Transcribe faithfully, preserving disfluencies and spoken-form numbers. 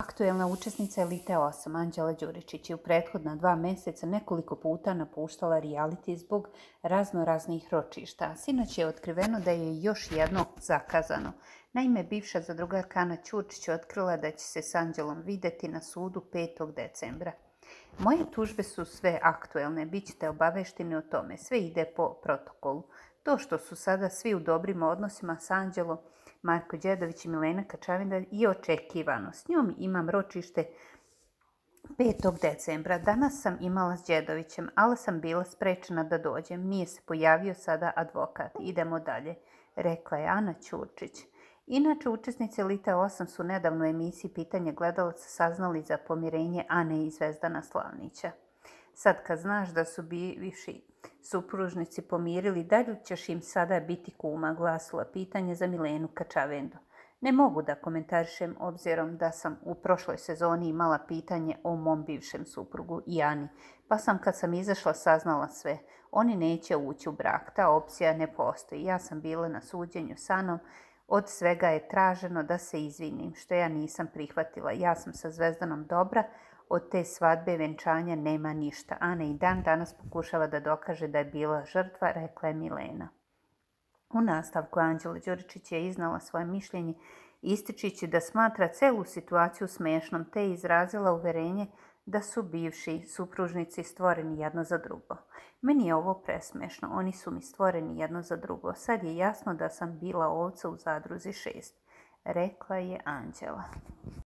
Aktuelna učesnica Elite osam, Anđela Đuričić, je u prethodna dva mjeseca nekoliko puta napuštala reality zbog razno raznih ročišta. Sinoć je otkriveno da je još jedno zakazano. Naime, bivša zadrugarka Ana Ćurčić je otkrila da će se s Anđelom vidjeti na sudu petog decembra. Moje tužbe su sve aktuelne, bit ćete obavešteni o tome. Sve ide po protokolu. To što su sada svi u dobrim odnosima s Anđelom, Marko Đedović i Milena Kačavinda je očekivano. S njom imam ročište petog decembra. Danas sam imala s Đedovićem, ali sam bila sprečena da dođem. Nije se pojavio sada advokat. Idemo dalje, rekla je Ana Ćurčić. Inače, učesnice Elite osam su nedavno u emisiji Pitanje gledalaca saznali za pomirenje Ane i Zvezdana Slavnića. Sad kad znaš da su bivši supružnici pomirili, da li ćeš im sada biti kuma, glasila pitanje za Milenu Kačavendu. Ne mogu da komentarišem obzirom da sam u prošloj sezoni imala pitanje o mom bivšem suprugu i Ani, pa sam kad sam izašla saznala sve. Oni neće ući u brak, ta opcija ne postoji. Ja sam bila na suđenju s Anom, od svega je traženo da se izvinim, što ja nisam prihvatila. Ja sam sa Zvezdanom dobra, od te svadbe venčanja nema ništa. Ana i dan danas pokušava da dokaže da je bila žrtva, rekla je Milena. U nastavku Anđela Đuričić je iznala svoje mišljenje, ističući da smatra celu situaciju smešnom, te je izrazila uverenje da su bivši supružnici stvoreni jedno za drugo. Meni je ovo presmešno, oni su mi stvoreni jedno za drugo. Sad je jasno da sam bila ovca u zadruzi šest, rekla je Anđela.